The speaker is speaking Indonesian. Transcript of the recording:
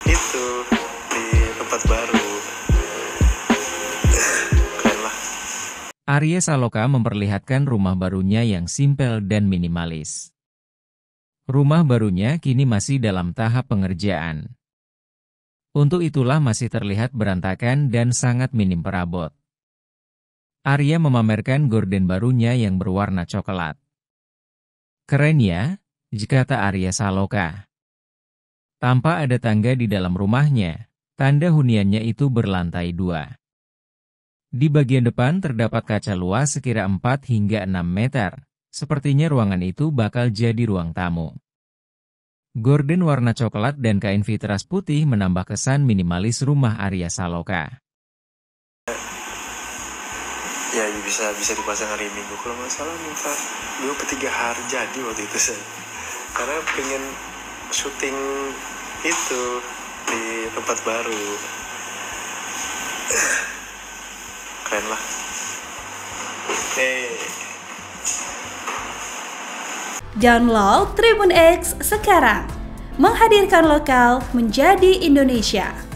itu di tempat baru. Keren lah. Arya Saloka memperlihatkan rumah barunya yang simpel dan minimalis. Rumah barunya kini masih dalam tahap pengerjaan. Untuk itulah masih terlihat berantakan dan sangat minim perabot. Arya memamerkan gorden barunya yang berwarna coklat. Keren ya, kata Arya Saloka. Tanpa ada tangga di dalam rumahnya, tanda huniannya itu berlantai 2. Di bagian depan terdapat kaca luas sekira 4 hingga 6 meter. Sepertinya ruangan itu bakal jadi ruang tamu. Gorden warna coklat dan kain vitras putih menambah kesan minimalis rumah Arya Saloka. Ya bisa dipasang hari Minggu kalau nggak salah, minta 2-3 hari jadi waktu itu saya. Karena pengen syuting itu di tempat baru. Keren lah. Download Tribun X sekarang, menghadirkan lokal menjadi Indonesia.